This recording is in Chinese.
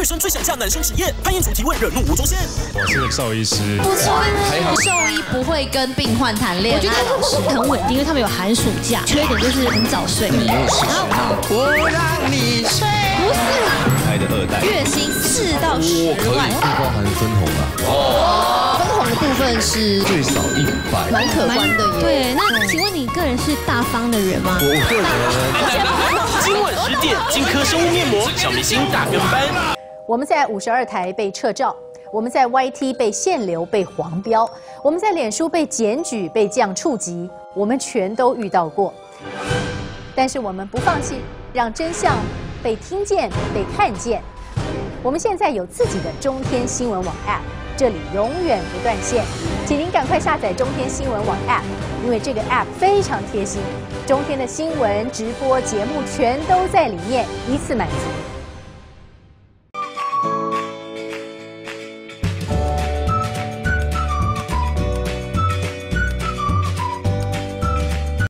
生最想嫁男生职业，潘彦祖提问惹怒吴宗宪。 我是兽医师， 不错， 还好。 兽医不会跟病患谈恋爱， 我觉得很稳定，因为他们有寒暑假，缺点就是很早睡。然后我让你睡， 不是开的2代， 月薪4到10万， 不包含分红啊。 分红的部分是最少100， 蛮可观的耶。 对，那请问你个人是大方的人吗？ 我个人。 今晚10点，金科生物面膜小明星大跟班。 我们在52台被撤照，我们在 YT 被限流、被黄标，我们在脸书被检举、被降触及，我们全都遇到过。但是我们不放弃，让真相被听见、被看见。我们现在有自己的中天新闻网 App， 这里永远不断线，请您赶快下载中天新闻网 App， 因为这个 App 非常贴心，中天的新闻、直播节目全都在里面，一次满足。